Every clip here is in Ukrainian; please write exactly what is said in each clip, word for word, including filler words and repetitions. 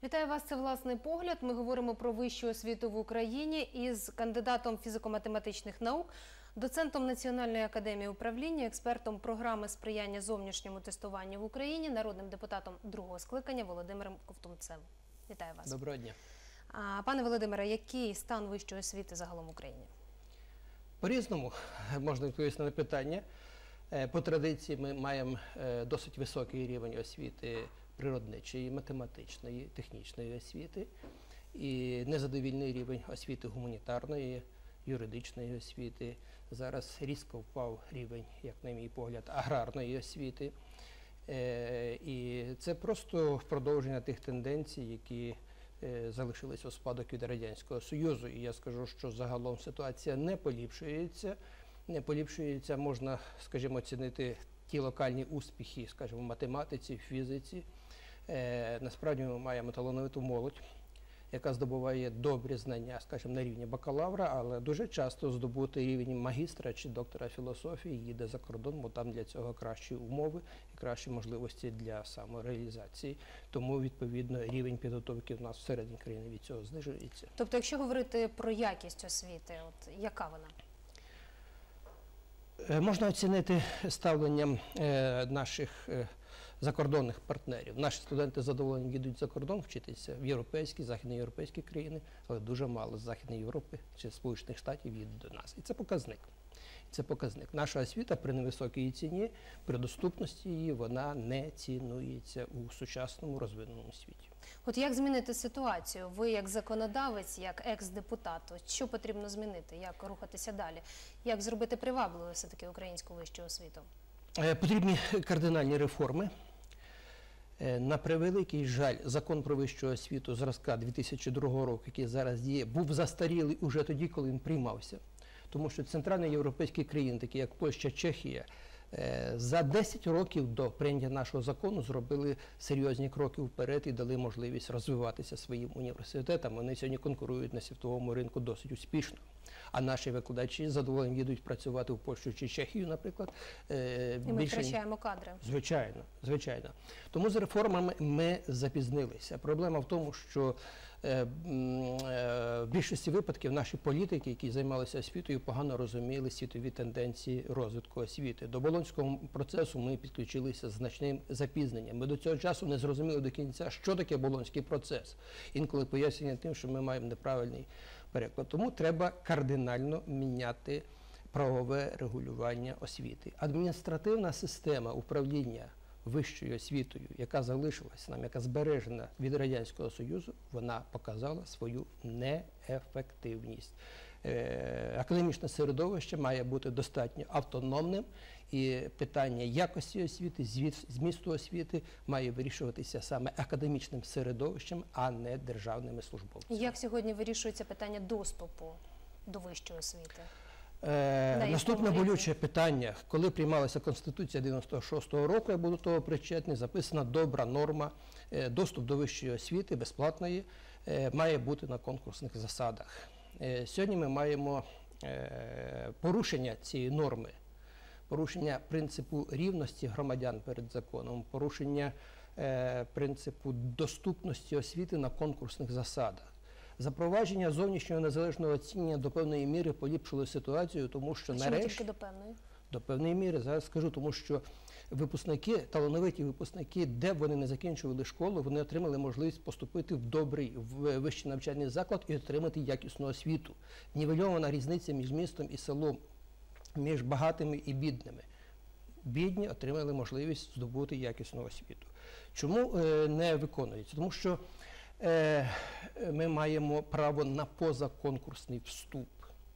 Вітаю вас, це «Власний погляд». Ми говоримо про вищу освіту в Україні із кандидатом фізико-математичних наук, доцентом Національної академії управління, експертом програми сприяння зовнішньому тестуванню в Україні, народним депутатом другого скликання Володимиром Ковтунцем. Вітаю вас. Доброго дня. Пане Володимире, який стан вищої освіти загалом в Україні? По-різному можна відповісти на питання. По традиції ми маємо досить високий рівень освіти природничої, математичної, технічної освіти і незадовільний рівень освіти гуманітарної, юридичної освіти. Зараз різко впав рівень, як на мій погляд, аграрної освіти. І це просто продовження тих тенденцій, які залишились у спадок від Радянського Союзу. І я скажу, що загалом ситуація не поліпшується. Не поліпшується, можна, скажімо, оцінити ті локальні успіхи, скажімо, в математиці, в фізиці. Е, насправді ми маємо талановиту молодь, яка здобуває добрі знання, скажімо, на рівні бакалавра, але дуже часто здобути рівень магістра чи доктора філософії їде за кордон, бо там для цього кращі умови і кращі можливості для самореалізації. Тому, відповідно, рівень підготовки в нас всередині країни від цього знижується. Тобто, якщо говорити про якість освіти, от яка вона? Можна оцінити ставленням наших закордонних партнерів. Наші студенти задоволені їдуть за кордон вчитися в європейські, західноєвропейські країни, але дуже мало з Західної Європи чи Сполучених Штатів їдуть до нас. І це показник. Це показник. Наша освіта при невисокій ціні, при доступності її, вона не цінується у сучасному розвиненому світі. От як змінити ситуацію? Ви як законодавець, як екс-депутат, що потрібно змінити? Як рухатися далі? Як зробити привабливою все-таки українську вищу освіту? Потрібні кардинальні реформи. На превеликий жаль, закон про вищу освіту зразка дві тисячі другого року, який зараз діє, був застарілий уже тоді, коли він приймався. Тому що центральноєвропейські країни, такі як Польща, Чехія, за десять років до прийняття нашого закону зробили серйозні кроки вперед і дали можливість розвиватися своїм університетам. Вони сьогодні конкурують на світовому ринку досить успішно. А наші викладачі з задоволенням їдуть працювати в Польщу чи Чехію, наприклад. І ми втрачаємо кадри. Звичайно, звичайно. Тому з реформами ми запізнилися. Проблема в тому, що в більшості випадків наші політики, які займалися освітою, погано розуміли світові тенденції розвитку освіти. До Болонського процесу ми підключилися з значним запізненням. Ми до цього часу не зрозуміли до кінця, що таке Болонський процес. Інколи пояснення тим, що ми маємо неправильний переклад. Тому треба кардинально міняти правове регулювання освіти. Адміністративна система управління вищою освітою, яка залишилась нам, яка збережена від Радянського Союзу, вона показала свою неефективність. Е, академічне середовище має бути достатньо автономним, і питання якості освіти, змісту освіти має вирішуватися саме академічним середовищем, а не державними службовцями. Як сьогодні вирішується питання доступу до вищої освіти? Е, наступне болюче питання. Коли приймалася Конституція дев'яносто шостого року, я був до того причетний, записана добра норма, е, доступ до вищої освіти безплатної е, має бути на конкурсних засадах. Е, сьогодні ми маємо е, порушення цієї норми, порушення принципу рівності громадян перед законом, порушення е, принципу доступності освіти на конкурсних засадах. Запровадження зовнішнього незалежного оцінювання до певної міри поліпшило ситуацію, тому що нарешті... Чому тільки до певної? До певної міри, зараз скажу, тому що випускники, талановиті випускники, де б вони не закінчували школу, вони отримали можливість поступити в добрий, в вищий навчальний заклад і отримати якісну освіту. Нівельована різниця між містом і селом, між багатими і бідними. Бідні отримали можливість здобути якісну освіту. Чому е, не виконується? Тому що ми маємо право на позаконкурсний вступ.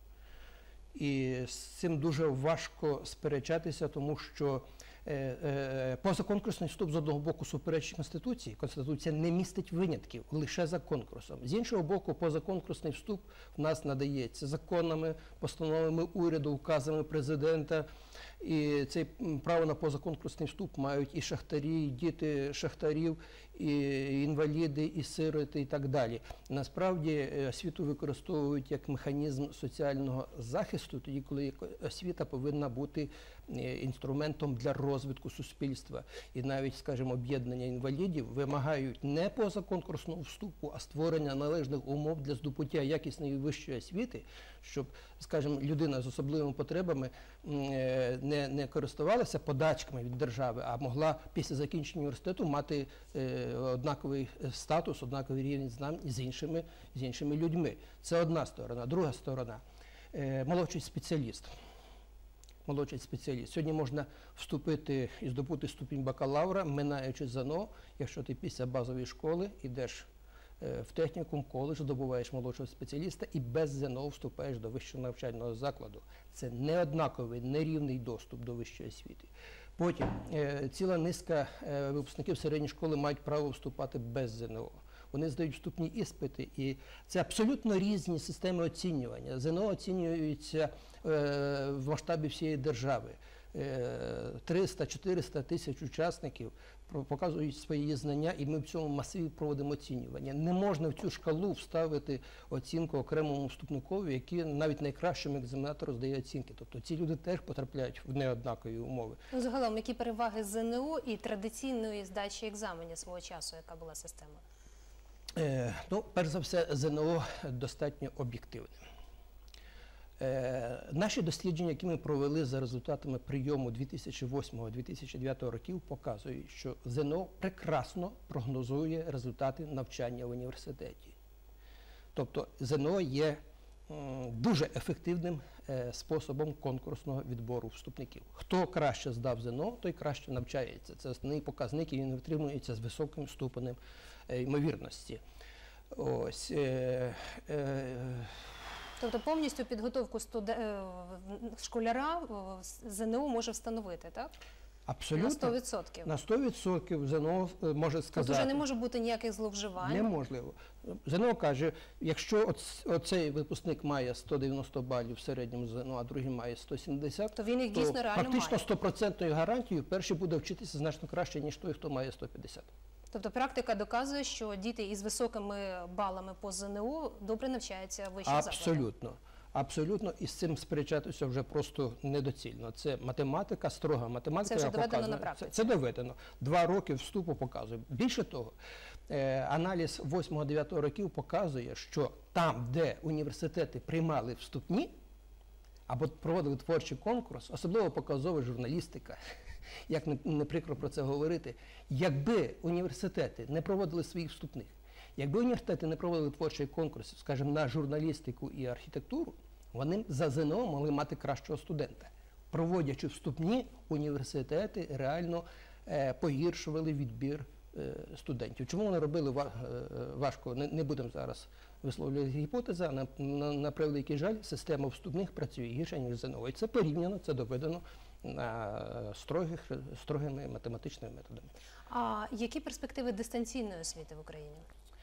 І з цим дуже важко сперечатися, тому що позаконкурсний вступ з одного боку суперечить Конституції. Конституція не містить винятків лише за конкурсом. З іншого боку, позаконкурсний вступ в нас надається законами, постановами уряду, указами президента. І це право на позаконкурсний вступ мають і шахтарі, і діти шахтарів, і інваліди, і сироти, і так далі. Насправді освіту використовують як механізм соціального захисту, тоді, коли освіта повинна бути інструментом для розвитку суспільства. І навіть, скажімо, об'єднання інвалідів вимагають не позаконкурсного вступу, а створення належних умов для здобуття якісної вищої освіти, щоб, скажімо, людина з особливими потребами не, не користувалася подачками від держави, а могла після закінчення університету мати однаковий статус, однаковий рівень знань з іншими, з іншими людьми. Це одна сторона. Друга сторона – молодший спеціаліст. Молодший спеціаліст. Сьогодні можна вступити і здобути ступінь бакалавра, минаючи ЗНО, якщо ти після базової школи йдеш в технікум, коледж, здобуваєш молодшого спеціаліста і без ЗНО вступаєш до вищого навчального закладу. Це неоднаковий, нерівний доступ до вищої освіти. Потім е, ціла низка е, випускників середньої школи мають право вступати без ЗНО. Вони здають вступні іспити, і це абсолютно різні системи оцінювання. ЗНО оцінюється е, в масштабі всієї держави. триста-чотириста тисяч учасників показують свої знання, і ми в цьому масиві проводимо оцінювання. Не можна в цю шкалу вставити оцінку окремому вступникові, який навіть найкращому екзаменатору здає оцінки. Тобто ці люди теж потрапляють в неоднакові умови. Ну, загалом, які переваги ЗНО і традиційної здачі екзаменів свого часу, яка була система? Е, ну, перш за все, ЗНО достатньо об'єктивне. Е, наші дослідження, які ми провели за результатами прийому дві тисячі восьмого - дві тисячі дев'ятого років, показують, що ЗНО прекрасно прогнозує результати навчання в університеті. Тобто ЗНО є м, дуже ефективним е, способом конкурсного відбору вступників. Хто краще здав ЗНО, той краще навчається. Це основний показник, і він витримується з високим ступенем е, ймовірності. Ось. Е, е, Тобто повністю підготовку студе... школяра ЗНО може встановити, так? Абсолютно. На сто відсотків. На сто відсотків ЗНО може сказати. Тут вже не може бути ніяких зловживань? Неможливо. ЗНО каже, якщо оцей випускник має сто дев'яносто балів в середньому ЗНО, а другий має сто сімдесят, то він їх дійсно реально має. Практично сто відсотків гарантією перший буде вчитися значно краще, ніж той, хто має сто п'ятдесят. Тобто практика доказує, що діти із високими балами по ЗНО добре навчаються в вищих закладах? Абсолютно. Абсолютно. І з цим сперечатися вже просто недоцільно. Це математика, строга математика. Це вже доведено показує, на практиці? Це, це доведено. Два роки вступу показує. Більше того, е, аналіз восьмого-дев'ятого років показує, що там, де університети приймали вступні, або проводили творчий конкурс, особливо показова журналістика, як не, не прикро про це говорити, якби університети не проводили своїх вступних, якби університети не проводили творчий конкурс, скажімо, на журналістику і архітектуру, вони за ЗНО могли мати кращого студента. Проводячи вступні, університети реально е, погіршували відбір е, студентів. Чому вони робили ва, е, важко? Не, не будемо зараз висловлювати гіпотези, на, на, на превеликий жаль, система вступних працює гірше, ніж ЗНО. І це порівняно, це доведено на строгих, строгими математичними методами. А які перспективи дистанційної освіти в Україні?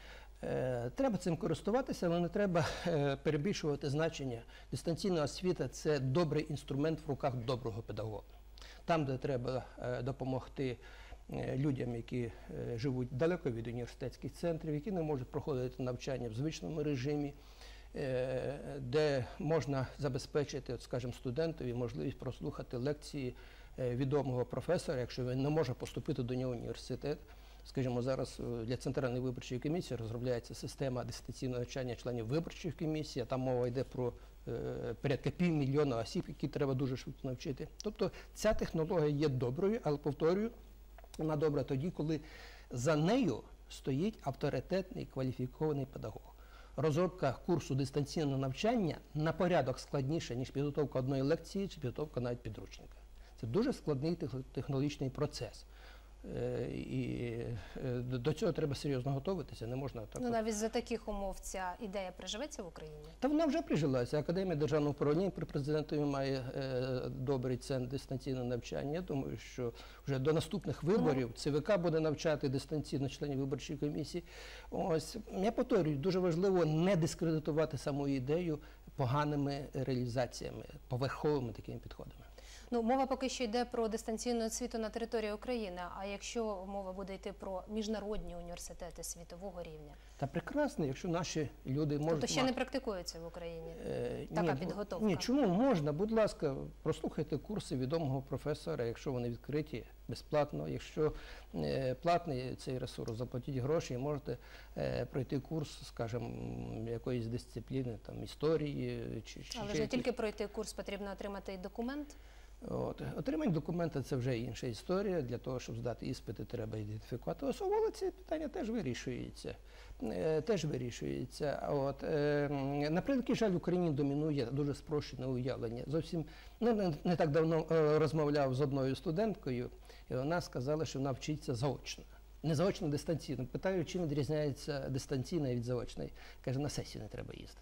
Е, треба цим користуватися, але не треба е, перебільшувати значення. Дистанційна освіта – це добрий інструмент в руках доброго педагога. Там, де треба е, допомогти е, людям, які е, живуть далеко від університетських центрів, які не можуть проходити навчання в звичному режимі, е, де можна забезпечити, от, скажімо, студентові можливість прослухати лекції е, відомого професора, якщо він не може поступити до нього в університет. Скажімо, зараз для Центральної виборчої комісії розробляється система дистанційного навчання членів виборчих комісій, а там мова йде про е, порядка півмільйона осіб, які треба дуже швидко навчити. Тобто ця технологія є доброю, але, повторюю, вона добра тоді, коли за нею стоїть авторитетний кваліфікований педагог. Розробка курсу дистанційного навчання на порядок складніша, ніж підготовка одної лекції чи підготовка навіть підручника. Це дуже складний технологічний процес. І до цього треба серйозно готуватися, не можна так. Ну, навіть за таких умов ця ідея приживеться в Україні? Та вона вже прижилася. Академія державного управління при президентові має е, добрий центр дистанційного навчання. Я думаю, що вже до наступних виборів ЦВК буде навчати дистанційно членів виборчої комісії. Ось, я повторюю, дуже важливо не дискредитувати саму ідею поганими реалізаціями, поверховими такими підходами. Ну, мова поки що йде про дистанційну освіту на території України, а якщо мова буде йти про міжнародні університети світового рівня? Та прекрасно, якщо наші люди можуть... Тобто ще мати... не практикується в Україні Е, така ні, підготовка? Ні, чому? Можна, будь ласка, прослухайте курси відомого професора, якщо вони відкриті безплатно. Якщо е, платний цей ресурс, заплатіть гроші і можете е, пройти курс, скажімо, якоїсь дисципліни, там, історії. Чи, чи, Але чи ж не тільки пройти курс, потрібно отримати і документ. От. Отримання документа – це вже інша історія. Для того, щоб здати іспити, треба ідентифікувати особу, але ці питання теж вирішуються. Е, теж вирішується. От. Е, на превеликий жаль, в Україні домінує дуже спрощене уявлення. Зовсім ну, не, не так давно е, розмовляв з одною студенткою, і вона сказала, що вона вчиться заочно. Не заочно, дистанційно. Питаю, чим відрізняється дистанційна від заочної. Каже, на сесію не треба їздити.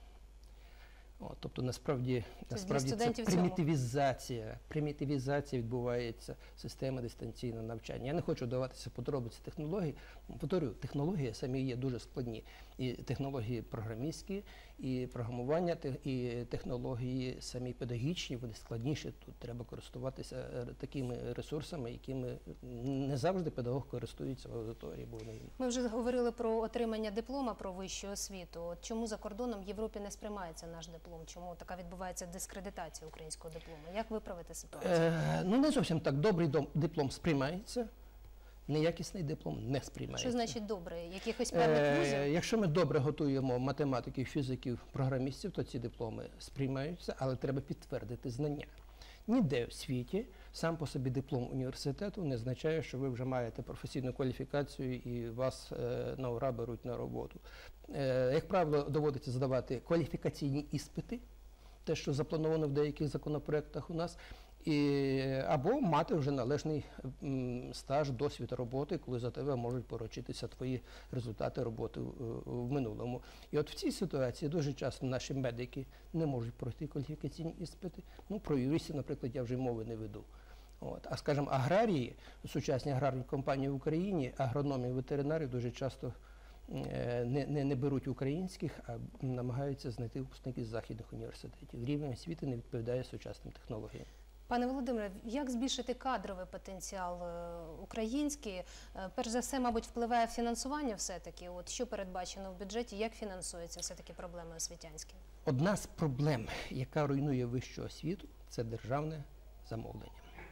От, тобто, насправді, насправді це примітивізація, примітивізація відбувається системи дистанційного навчання. Я не хочу даватися подробиці технологій. Повторюю, технології самі є дуже складні. І технології програмістські, і програмування, і технології самі педагогічні, вони складніші. Тут треба користуватися такими ресурсами, якими не завжди педагог користується в аудиторії. Бо вони... Ми вже говорили про отримання диплома про вищу освіту. От чому за кордоном в Європі не сприймається наш диплом? Чому така відбувається дискредитація українського диплому? Як виправити ситуацію? Е, ну, не зовсім так. Добрий диплом сприймається, неякісний диплом не сприймається. Що значить добрий? Якихось певних вузів? Е, якщо ми добре готуємо математиків, фізиків, програмістів, то ці дипломи сприймаються, але треба підтвердити знання. Ніде в світі сам по собі диплом університету не означає, що ви вже маєте професійну кваліфікацію і вас е, на ура беруть на роботу. Е, як правило, доводиться здавати кваліфікаційні іспити, те, що заплановано в деяких законопроектах у нас, і, або мати вже належний м, стаж, досвід роботи, коли за тебе можуть поручитися твої результати роботи в, в минулому. І от в цій ситуації дуже часто наші медики не можуть пройти кваліфікаційні іспити. Ну, про юристів, наприклад, я вже мови не веду. От. А, скажімо, аграрії, сучасні аграрні компанії в Україні, агрономів, ветеринарів дуже часто е, не, не, не беруть українських, а намагаються знайти випускників з західних університетів. Рівень освіти не відповідає сучасним технологіям. Пане Володимире, як збільшити кадровий потенціал український? Перш за все, мабуть, впливає фінансування все-таки. От що передбачено в бюджеті, як фінансуються все-таки проблеми освітянські? Одна з проблем, яка руйнує вищу освіту, це державне замовлення.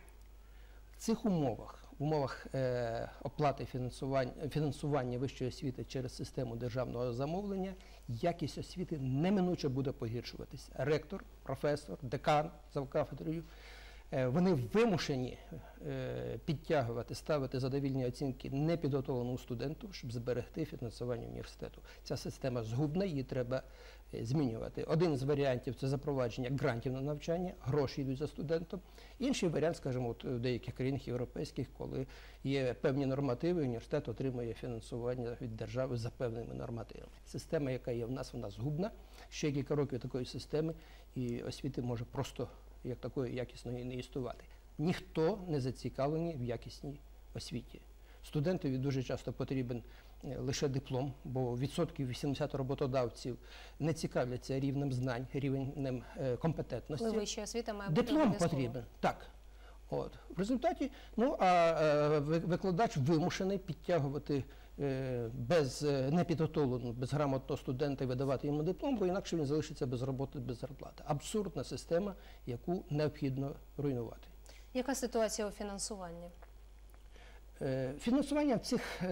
В цих умовах, в умовах е, оплати фінансування, фінансування вищої освіти через систему державного замовлення, якість освіти неминуче буде погіршуватися. Ректор, професор, декан завкафедрою, е, вони вимушені е, підтягувати, ставити задовільні оцінки непідготовленому студенту, щоб зберегти фінансування університету. Ця система згубна, її треба змінювати. Один з варіантів – це запровадження грантів на навчання, гроші йдуть за студентом. Інший варіант, скажімо, от в деяких країнах європейських, коли є певні нормативи, університет отримує фінансування від держави за певними нормативами. Система, яка є в нас, вона згубна. Ще кілька років такої системи, і освіти може просто як такої якісної не існувати. Ніхто не зацікавлений в якісній освіті. Студентові дуже часто потрібен лише диплом, бо відсотків вісімдесят роботодавців не цікавляться рівнем знань, рівнем е, компетентності. Коли вища освіта має бути диплом потрібен, так. От. В результаті, ну, а е, викладач вимушений підтягувати е, без е, непідготовленого, безграмотного студента і видавати йому диплом, бо інакше він залишиться без роботи, без зарплати. Абсурдна система, яку необхідно руйнувати. Яка ситуація у фінансуванні? Фінансування в цих,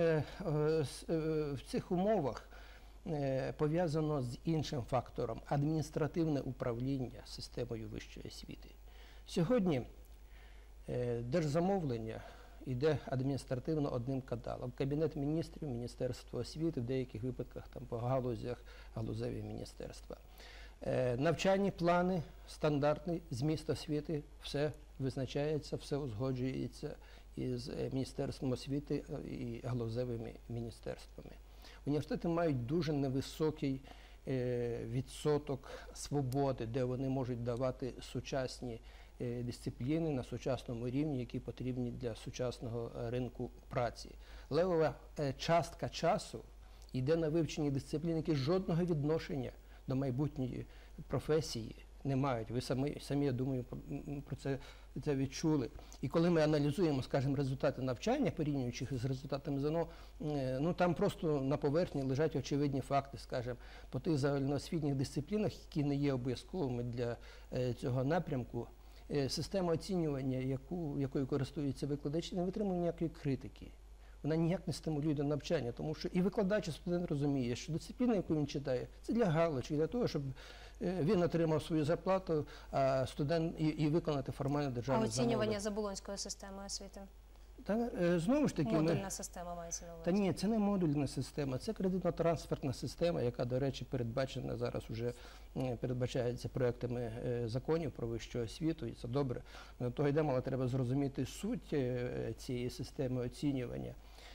в цих умовах пов'язано з іншим фактором – адміністративне управління системою вищої освіти. Сьогодні держзамовлення йде адміністративно одним каналом. Кабінет міністрів, Міністерство освіти, в деяких випадках там, по галузях, галузеві міністерства. Навчальні плани, стандартний зміст освіти, все визначається, все узгоджується із Міністерством освіти і галузевими міністерствами. Університети мають дуже невисокий е, відсоток свободи, де вони можуть давати сучасні е, дисципліни на сучасному рівні, які потрібні для сучасного ринку праці. Левова е, частка часу йде на вивчення дисциплін, які жодного відношення до майбутньої професії Не мають. Ви самі, самі я думаю, про це, це відчули. І коли ми аналізуємо, скажімо, результати навчання, порівнюючи їх з результатами ЗНО, ну там просто на поверхні лежать очевидні факти, скажімо, по тих загальноосвітніх дисциплінах, які не є обов'язковими для цього напрямку. Система оцінювання, яку, якою користуються викладачі, не витримує ніякої критики. Вона ніяк не стимулює до навчання, тому що і викладач, і студент розуміє, що дисципліна, яку він читає, це для галочки, для того, щоб він отримав свою зарплату, а студент і, і виконати формальне державне замовлення. А оцінювання замовлення. за Болонською системою освіти? Та, знову ж таки, модульна ми... система мається на увазі? Та ні, це не модульна система, це кредитно-трансфертна система, яка, до речі, передбачена зараз уже, передбачається проектами законів про вищу освіту, і це добре. Ми до того йдемо, але треба зрозуміти суть цієї системи оцінювання.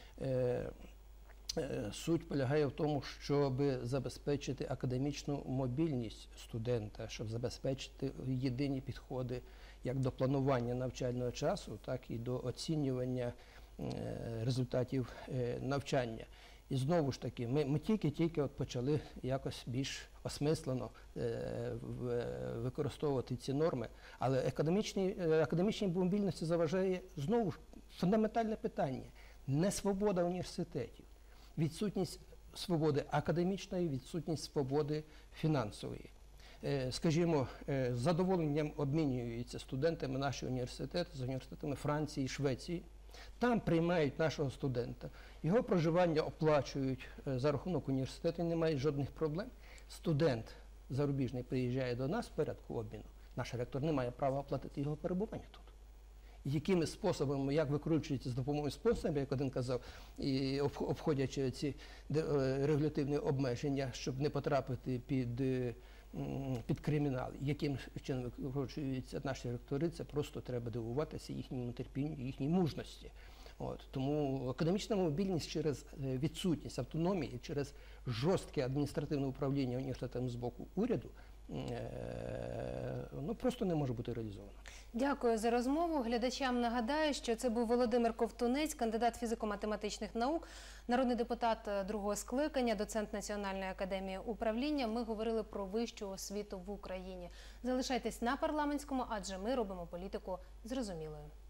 Суть полягає в тому, щоб забезпечити академічну мобільність студента, щоб забезпечити єдині підходи як до планування навчального часу, так і до оцінювання результатів навчання. І знову ж таки, ми, ми тільки-тільки от почали якось більш осмислено е, використовувати ці норми, але академічній, академічній мобільності заважає знову ж фундаментальне питання – не свобода університетів, відсутність свободи академічної, відсутність свободи фінансової. Е, скажімо, е, з задоволенням обмінюються студентами наші університети з університетами Франції і Швеції. Там приймають нашого студента, його проживання оплачують за рахунок університету, не мають жодних проблем. Студент зарубіжний приїжджає до нас в порядку обміну, наш ректор не має права оплатити його перебування тут. І якими способами, як викручується з допомогою спонсорів, як один казав, і обходячи ці регулятивні обмеження, щоб не потрапити під, під кримінал, яким чином викручуються наші ректори, це просто треба дивуватися їхньому терпінню, їхній мужності. От, тому академічна мобільність через відсутність автономії, через жорстке адміністративне управління університетом з боку уряду, ну, просто не може бути реалізовано. Дякую за розмову. Глядачам нагадаю, що це був Володимир Ковтунець, кандидат фізико-математичних наук, народний депутат другого скликання, доцент Національної академії управління. Ми говорили про вищу освіту в Україні. Залишайтесь на парламентському, адже ми робимо політику зрозумілою.